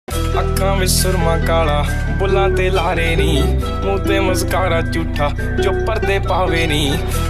अक्खां विच सुरमा काला बुल्लां ते लारे नी, मूंह ते मस्कारा झूठा जो पर्दे पावे नी।